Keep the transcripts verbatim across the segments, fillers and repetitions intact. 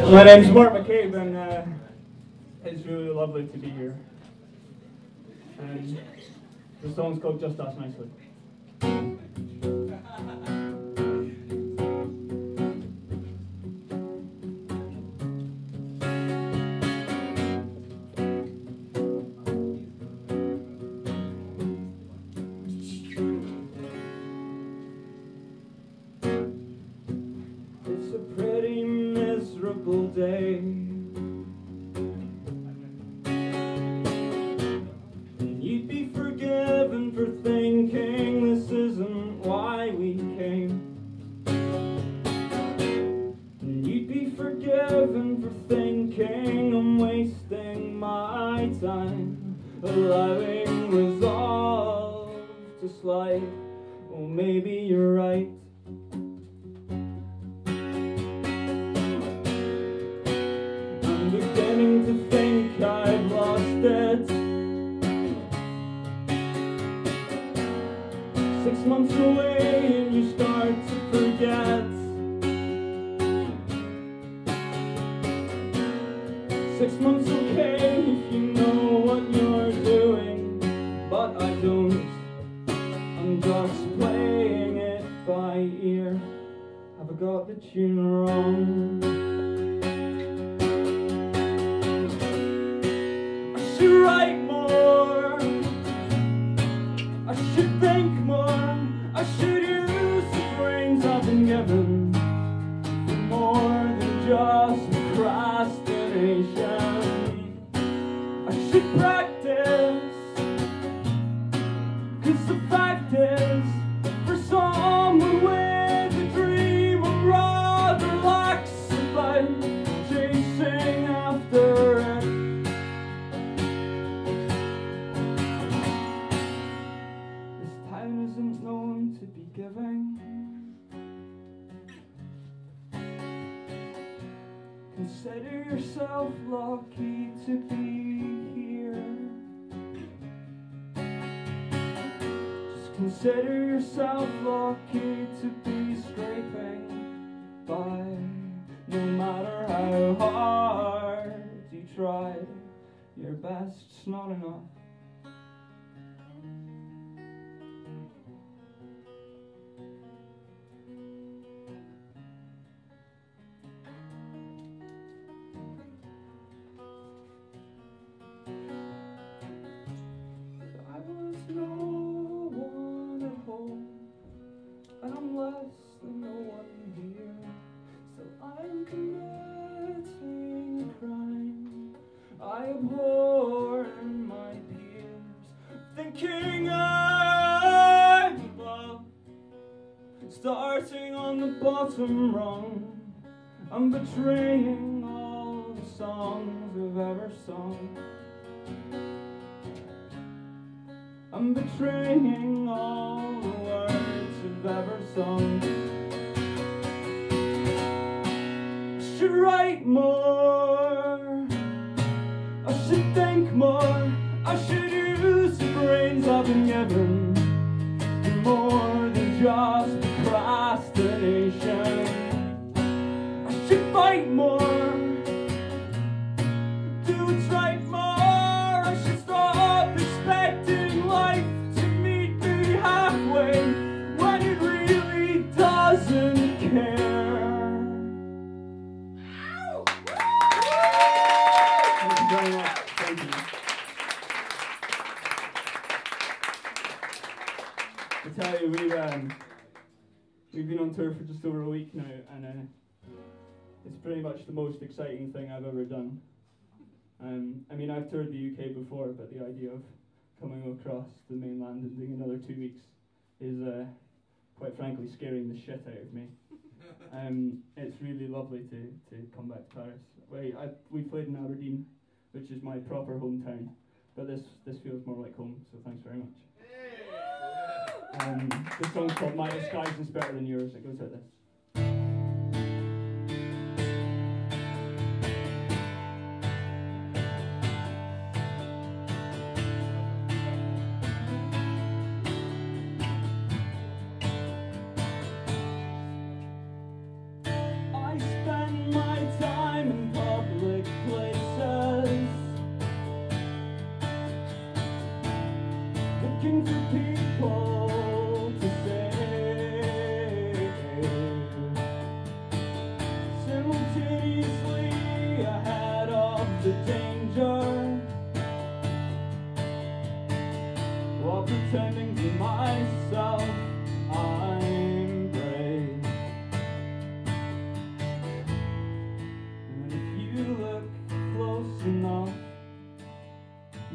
My name's Mark McCabe, and uh, it's really lovely to be here. And the song's called Just Ask Nicely. It's a pretty miserable day, and you'd be forgiven for thinking this isn't why we came, and you'd be forgiven for thinking I'm wasting my time, allowing resolve to slide. Well, maybe you're right. I'm beginning to think I've lost it. Six months away and you start to forget. Six months okay if you know what you're doing, but I don't. I'm just playing it by ear. Have I got the tune wrong? I should write more, I should think more, I should use the brains I've been given for more than just procrastination. I should practice, 'cause the fact is, for someone with a dream, I'd rather lax about chasing after it. This town isn't known to be giving. Consider yourself lucky to be here. Consider yourself lucky to be scraping by. No matter how hard you try, your best's not enough. I was no and I'm less than no one here, so I'm committing a crime I abhor in my peers, thinking I'm above, starting on the bottom rung. I'm betraying all the songs I've ever sung. I'm betraying all the words I've ever sung. I should write more, I should think more, I should use the brains I've been given for more than just procrastination. I should fight more, do what's right more. I should stop expecting life to meet me halfway when it really doesn't care. Thank you very much. Thank you. I tell you, we've um, we've been on tour for just over a week now, and uh, it's pretty much the most exciting thing I've ever done. Um, I mean, I've toured the U K before, but the idea of coming across the mainland and doing another two weeks is, uh, quite frankly, scaring the shit out of me. Um, it's really lovely to, to come back to Paris. We, I, we played in Aberdeen, which is my proper hometown, but this, this feels more like home, so thanks very much. Um, this song's called My Disguise Is Better Than Yours. It goes like this. I spend my time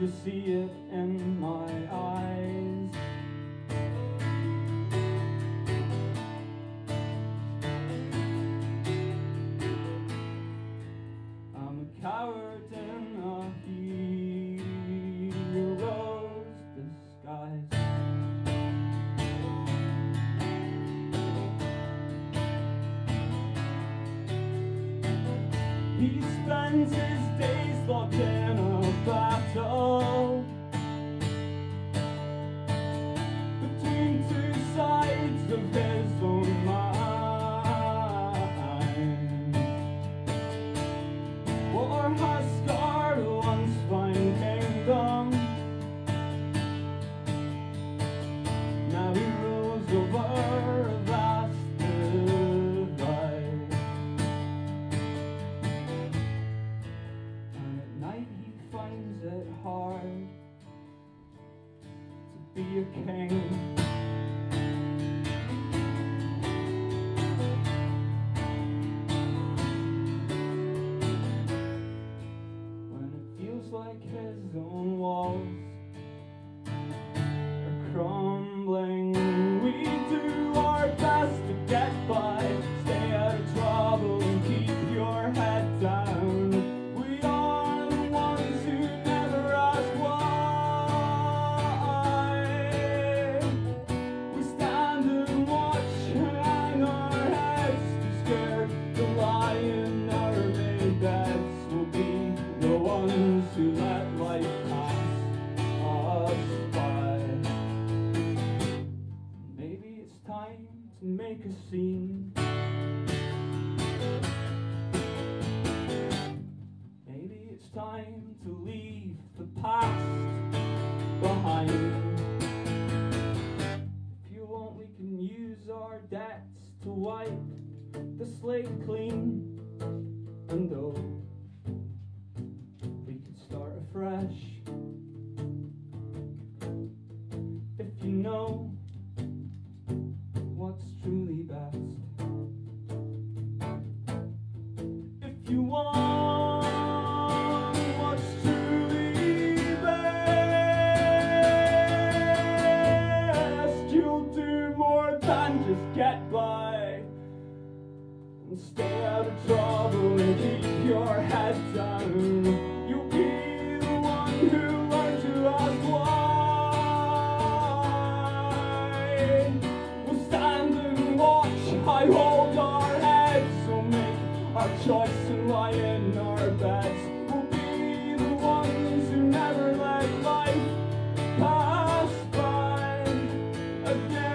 You see it in my eyes. I'm a coward in a hero's disguise. He spends his days locked in a battle between two sides of his own mind. War has scarred a once fine kingdom. Now he rules over a vast divide. And at night he finds it hard to be a king. When it feels like his own walls are crumbling, we do our best to get by, stay out of trouble and keep your head down. We are the ones who never ask why. We stand and watch, hang our heads, too scared to lie in our made beds. We'll be the ones who let life pass us by. Maybe it's time to make a scene. Maybe it's time to leave the past behind. If you want, we can use our debts to wipe the slate clean. And oh, we could start afresh. If you know what's truly best. If you want what's truly best, you'll do more than just get by. And stay out of trouble and keep your head down. You'll be the one who learned to ask why. We'll stand and watch, high hold our heads. We'll make our choice and lie in our beds. We'll be the ones who never let life pass by again.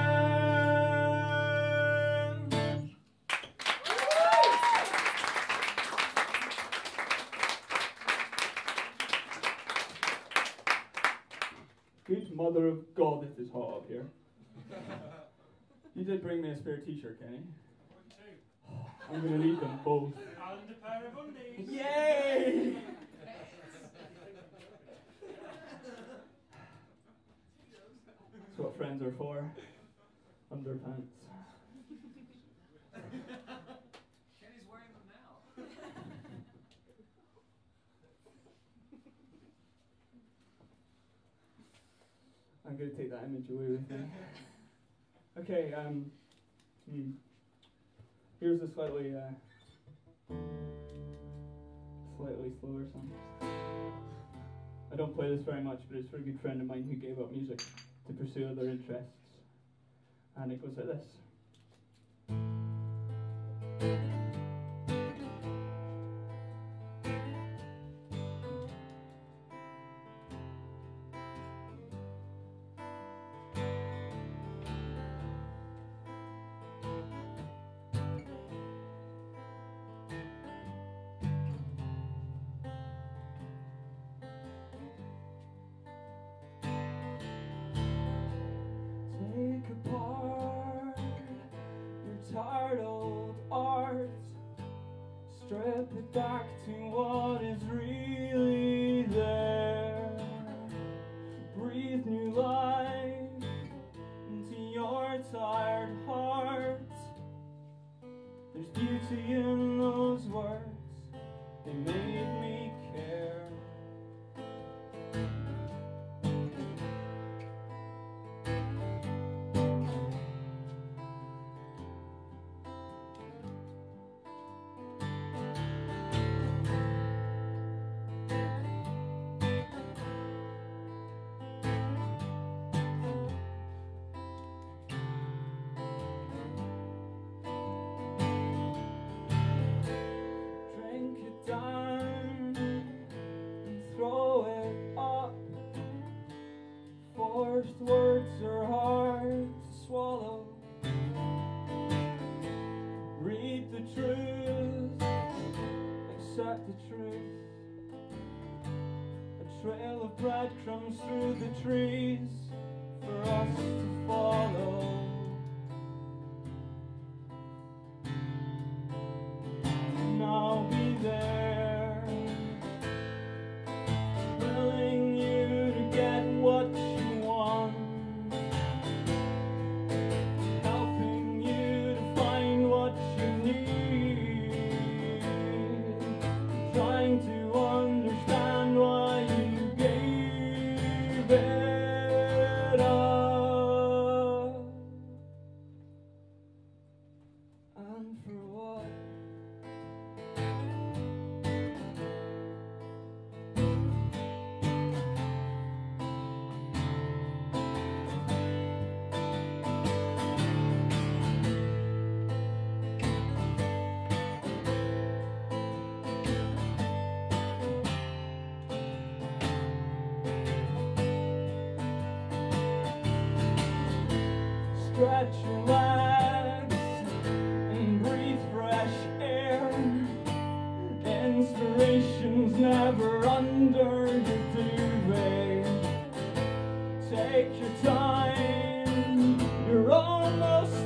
Good mother of God, it is hot up here. You did bring me a spare t-shirt, Kenny. I'm gonna need them both. And a pair of undies. Yay! That's what friends are for. Underpants. Kenny's wearing them now. I'm gonna take that image away with me. Okay, um, hmm. Here's a slightly, uh, slightly slower song. I don't play this very much, but it's for a good friend of mine who gave up music to pursue other interests. And it goes like this. Take apart your tired old art, strip it back to what is really there. Breathe new life into your tired heart. There's beauty in those words, they made me care. need the truth, accept the truth. A trail of breadcrumbs through the trees for us to follow. And I'll be there, willing you to get what you want, helping you to find what you need, trying to understand why you gave it up, and for what. Stretch your legs and breathe fresh air. Inspiration's never under your duvet. Take your time, you're almost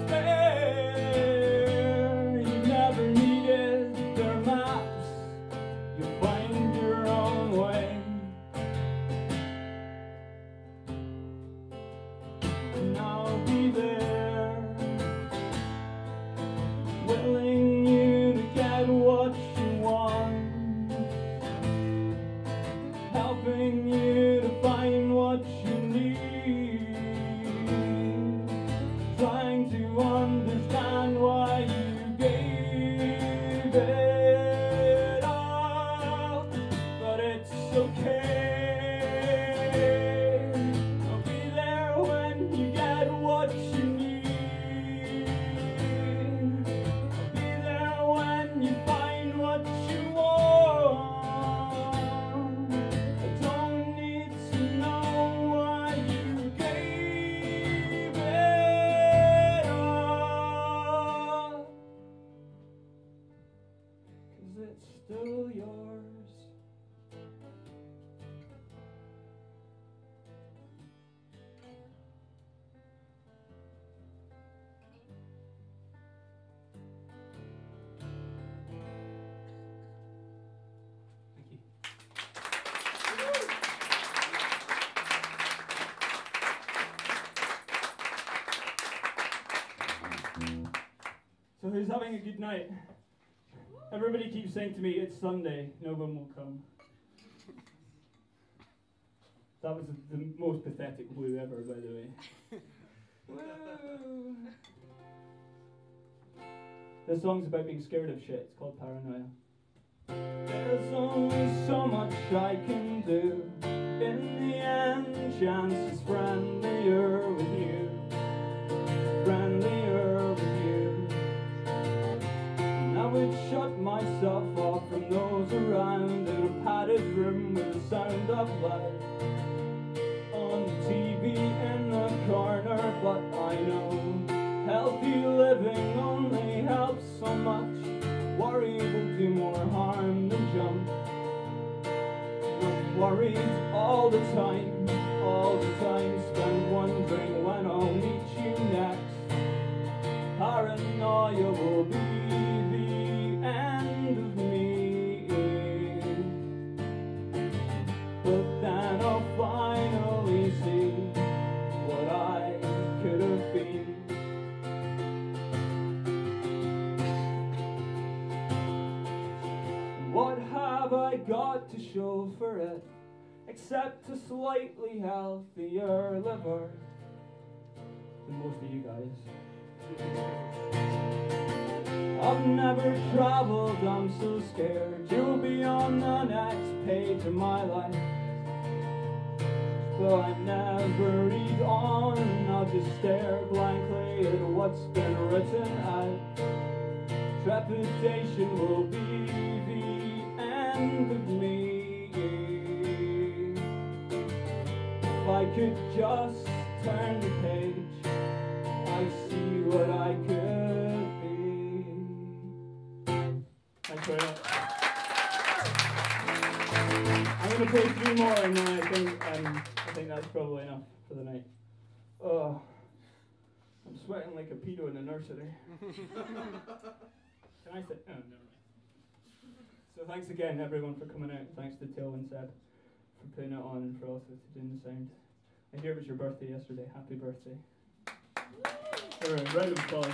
there. You never needed their maps, you find your own way. And I'll be there, willing you to get what you want, helping you to find what you need, trying to understand why you gave it up, but it's okay. I'll be there when you get what you need. I'll be there when you find what you want. I don't need to know why you gave it up, 'cause it's still yours. Thank you. So who's having a good night? Everybody keeps saying to me, it's Sunday, no one will come. That was the, the most pathetic woo ever, by the way. Woo! This song's about being scared of shit. It's called Paranoia. There's only so much I can do. In the end, chance is friendlier with you. Friendlier with you. And I would shut myself off from those around in a padded room with the sound of life on the T V in the corner. But I know healthy living only helps so much. Worry will do more harm than jump. I'm worried all the time, all the time. Spend wondering when I'll meet you next. Paranoia will be the end of me, but then I'll finally see what I could have been. What have I got to show for it, except a slightly healthier liver than most of you guys? I've never traveled, I'm so scared you'll be on the next page of my life. So I never read on, I'll just stare blankly at what's been written out. Trepidation will be the end of me. If I could just turn the page, I see what I could be. very much. I'm going to play three more, and then I think um, I think that's probably enough for the night. Oh, I'm sweating like a pedo in a nursery. Can I say? Oh, never mind. So thanks again, everyone, for coming out. Thanks to Till and Seb for putting it on and for also doing the sound. I hear it was your birthday yesterday. Happy birthday. All right, round of applause.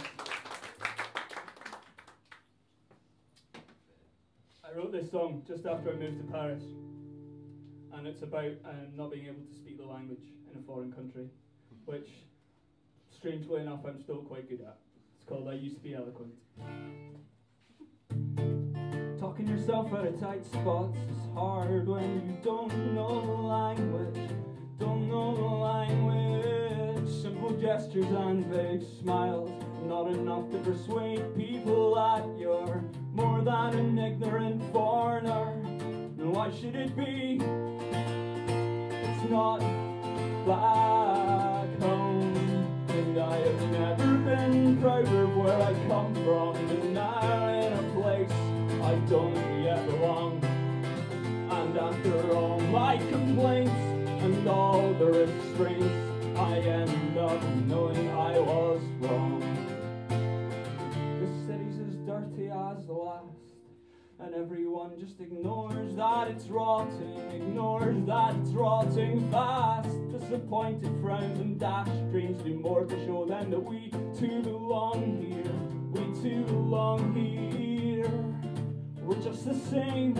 I wrote this song just after I moved to Paris, and it's about um, not being able to speak the language in a foreign country, which, strangely enough, I'm still quite good at. It's called I Used to Be Eloquent. Talking yourself out of tight spots is hard when you don't know the language, don't know the language. Simple gestures and vague smiles, not enough to persuade people that you're more than an ignorant foreigner. And why should it be? It's not back home, and I have never been prouder of where I come from than now in a place I don't yet belong. And after all my complaints and all the restraints, I end up knowing I was wrong. The city's as dirty as the last, and everyone just ignores that it's rotting, ignores that it's rotting fast. Disappointed frowns and dashed dreams do more to show them that we too belong here, we too belong here. We're just the same,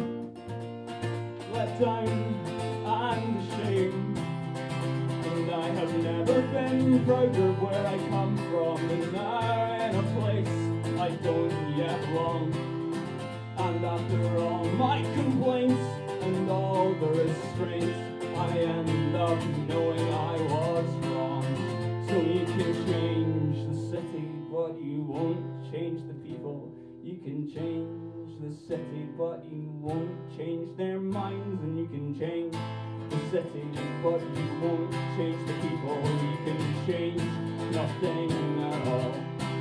let down and ashamed. And I have never been prouder of where I come from than now in a place I don't yet belong. And after all my complaints and all the restraints, I end up knowing I was wrong. So you can change the city, but you won't change the people. You can change the city, but you won't change their minds. And you can change the city, but you won't change the people. You can change nothing at all.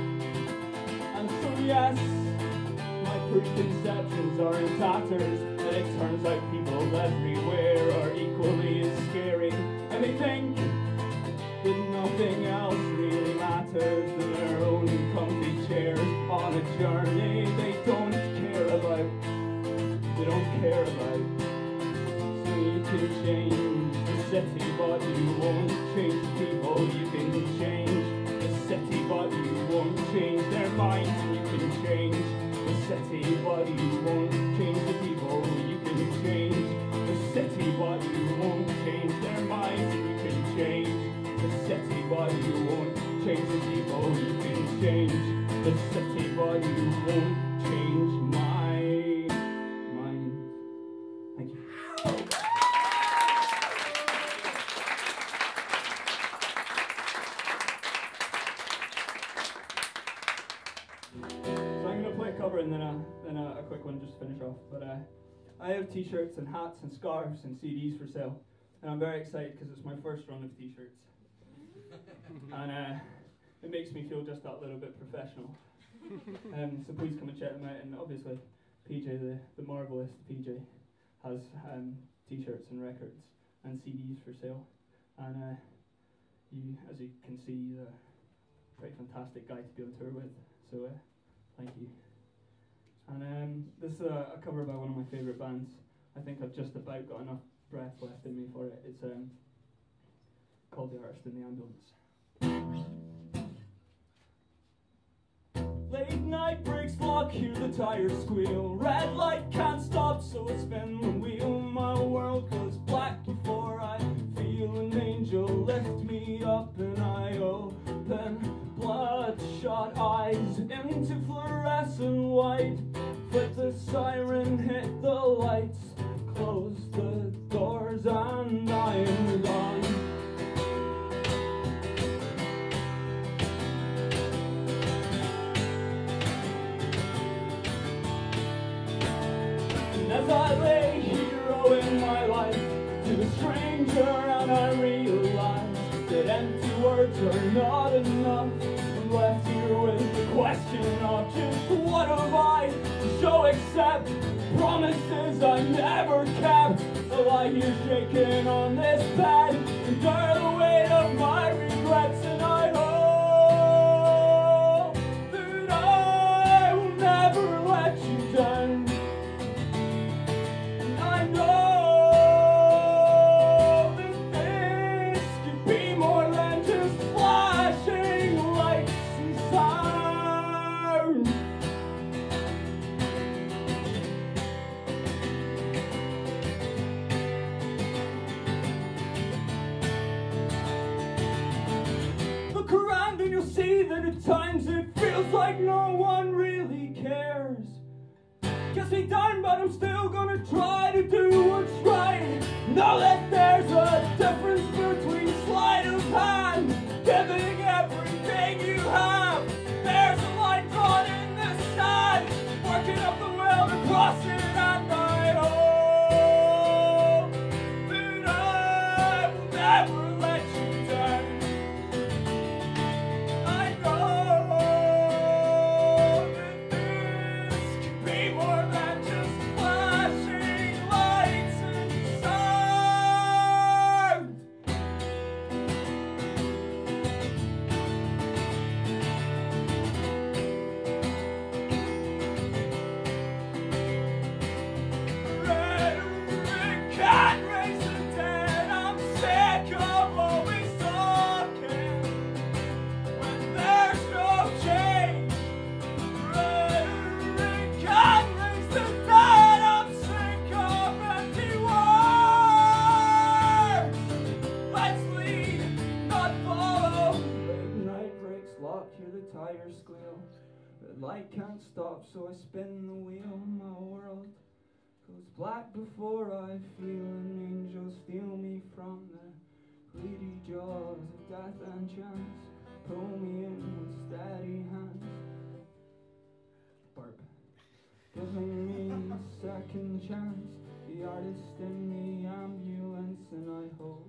And so yes, my preconceptions are in tatters, and it turns out people everywhere are equally as scary. And they think that nothing else really matters than their own comfy chairs on a journey they don't care about. They don't care about. So you can change the city, but you won't change the people. You can change the city, but you won't change their minds. And you can change the city, but you won't change the people. You can change the city, but you won't change their minds. And you can change the city, but you won't change the people. You can change the city, but you won't change my mind. Thank you. So I'm going to play a cover and then a, then a, a quick one just to finish off. But uh, I have t-shirts and hats and scarves and C Ds for sale. And I'm very excited because it's my first run of t-shirts. And uh, it makes me feel just that little bit professional. Um, so please come and check them out. And obviously, P J, the, the marvellous P J, has um, t-shirts and records and C Ds for sale. And uh, you, as you can see, he's a pretty fantastic guy to be on tour with. So uh, thank you. And um, this is a, a cover by one of my favourite bands. I think I've just about got enough breath left in me for it. It's um, called The Artist in the Ambulance. Late night brakes lock, hear the tires squeal. Red light can't stop, so I spin the wheel. My world goes black before I feel an angel lift me up, and I open bloodshot eyes into fluorescent white. Flip the siren, hit the lights, close the doors, and I am gone. As I lay here owing my life to a stranger, and I realize that empty words are not enough. I'm left here with the question of just what have I to show excitement. accept promises I never kept. I lie here shaking on this bed, under the weight of my regrets, and I hope that I will never let you down. And I know that this could be more than just flashing lights and sound. Look around and you'll see that at times it feels like no one really cares. Gets me down, but I'm still gonna try to do what's right. Know that there's a difference between sleight of hand, giving everything you have. There's a line drawn in the sand, working up the will to cross it, and I hope that I will never let you down. I know that this can be more than just flashing lights and sound. Rhetoric can't raise the dead. I'm sick of always talking when there's no change. Rhetoric can't raise the dead. I'm sick of empty words. Let's lead, not follow. Late night breaks, lock, hear the tires squeal. The light can't stop, so I spin the wheel. My world goes black before I feel an angel steal me from the greedy jaws of death and chance. Pull me in with steady hands. Barb. Giving me a second chance. The artist in the ambulance, and I hope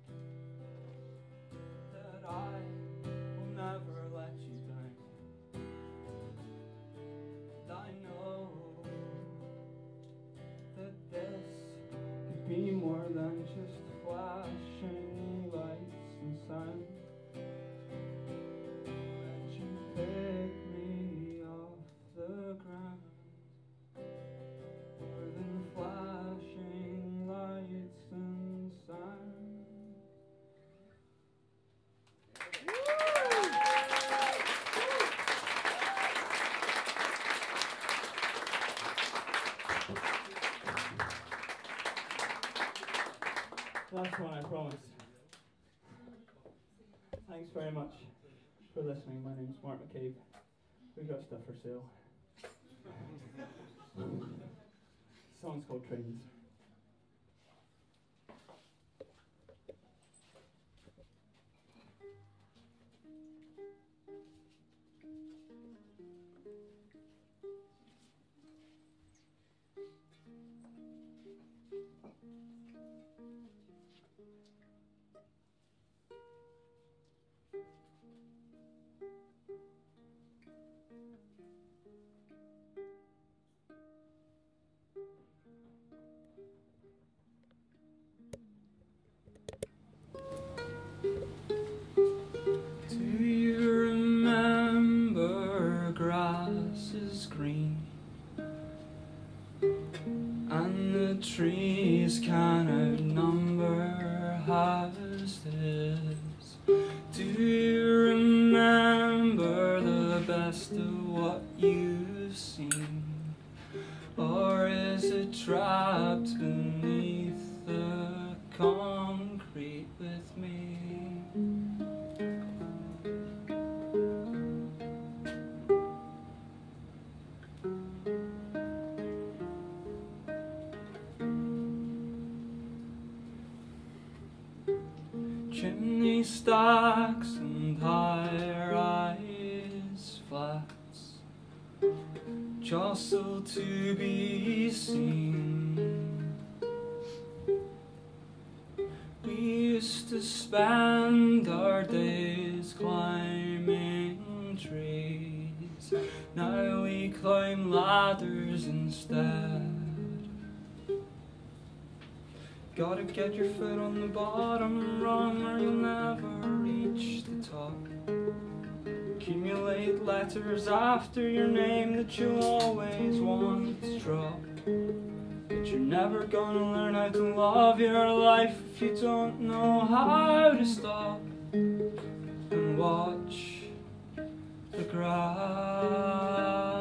that I will never let you down. And I know that this could be more than just flashing lights and sound. Let you pick me off the ground. More than flashing lights and sound. Last one, I promise. Thanks very much for listening. My name's Mark McCabe. We've got stuff for sale. The song's called Trains. Trees can outnumber houses. Do you remember the best of what you've seen? Or is it trapped beneath the concrete with me? Chimney stacks and high-rise flats jostle to be seen. We used to spend our days climbing trees. Now we climb ladders others instead. Gotta get your foot on the bottom rung or you'll never reach the top. Accumulate letters after your name that you'll always want to drop. But you're never gonna learn how to love your life if you don't know how to stop and watch the grass.